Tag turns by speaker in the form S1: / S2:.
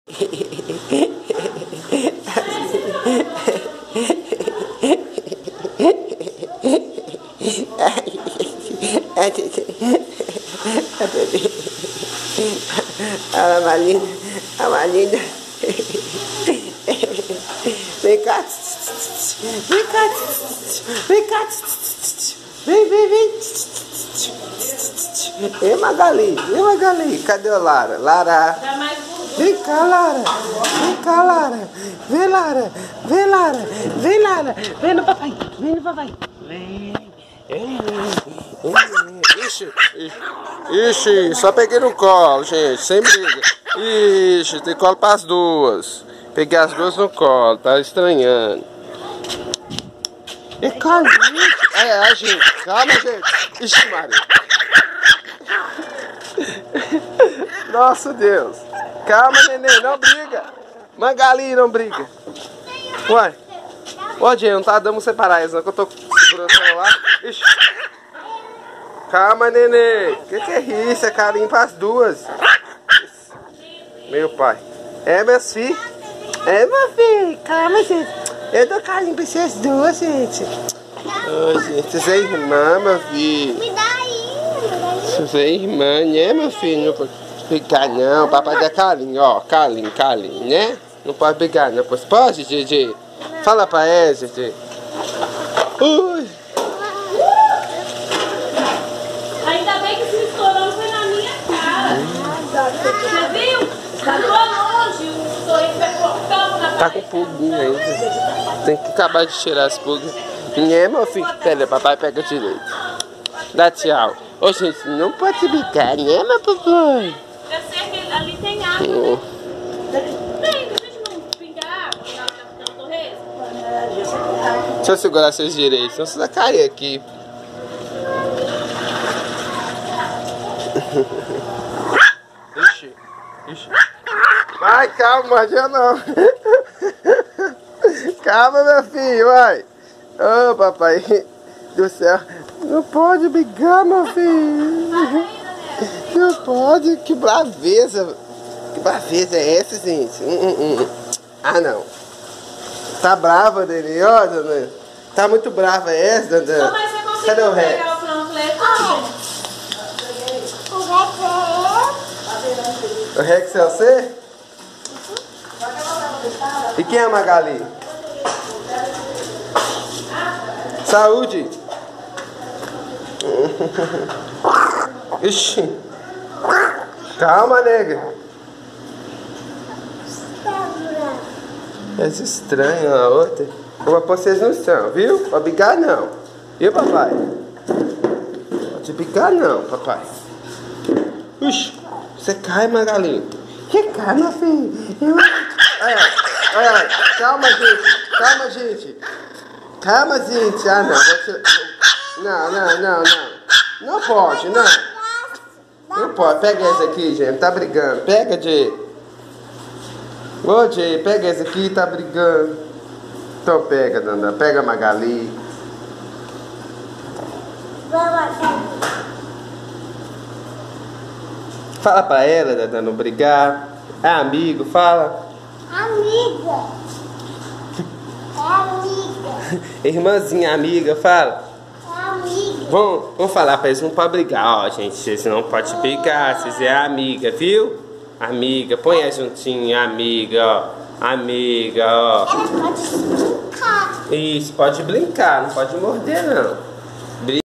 S1: Olha a Malinda, a Malinda. Vem cá, vem cá, vem cá, vem, vem, vem. Ei, Magali, cadê a Lara? Lara, vem cá, Lara, vem cá, Lara, vem, Lara, vem, Lara, vem, Lara, vem no papai, vem. Ixi, só peguei no colo, gente, sem briga. Ixi, tem colo para as duas. Peguei as duas no colo, tá estranhando. E calma, gente, calma, gente. Ixi, Maria. Nossa, Deus. Calma, neném, não briga. Magali, não briga. Uai. Ô, gente, não tá dando separar eles, não, que eu tô segurando o celular. Ixi. Calma, neném. Que é isso? É carinho pras duas. Meu pai. É, meus filhos. É, meu filho. Calma, gente. Eu dou carinho pra vocês duas, gente. Ô, gente. Vocês é irmã, meu filho. Me dá aí. Vocês é irmã, né, meu filho? Não pode brigar, não. Papai dá carinho, ó. Carinho, né? Não pode brigar, não. Pode, Gigi? Fala pra ela, Gigi. Ui.
S2: Ainda bem que esse estourão foi na minha cara. Você viu? Tá longe, o sorriso vai cortando na
S1: Tá com pulguinha ainda. Tem que acabar de tirar as pulgas. É, meu filho. Pera, papai pega direito. Dá tchau. Ô, gente, não pode brincar, né, meu papai?
S2: Eu sei que ali tem água. Tem, deixa eu não pingar água na torresmo.
S1: Deixa eu segurar seus direitos, senão você vai cair aqui. Ixi. Vai, calma, Martinha não. Calma, meu filho, vai. Ô, papai do céu. Não pode brigar, meu filho. Não pode. Que braveza. Que braveza é essa, gente? Ah, não. Tá brava, Dani? Ó, dona. Tá muito brava essa, dona.
S2: Mas você conseguiu
S1: Cadê o Rex?
S2: pegar o panfleto?
S1: O Rex é você? E quem é a Magali? Saúde! Ixi! Calma, nega! É estranho a outra. Eu vou pôr vocês no chão, viu? Pode brigar não. Viu, papai? Pode brigar não, papai. Ixi! Você cai, Magali. Que cai, meu filho? Olha, calma, gente. Calma, gente. Ah, não. Você... Não. Não pode, não. Não pode. Pega esse aqui, gente. Tá brigando. Pega, Jay. Ô, Jay, pega esse aqui. Tá brigando. Então pega, Danda. Pega a Magali. Fala pra ela, Danda, não brigar. É amigo, fala.
S3: Amiga.
S1: Irmãzinha, amiga, fala.
S3: Amiga.
S1: Vamos falar pra eles, não pode brigar, ó, gente. Vocês não podem brigar, vocês é amiga, viu? Amiga, põe aí juntinho, amiga, ó. Amiga, ó.
S3: Ela pode brincar.
S1: Isso, pode brincar, não pode morder, não.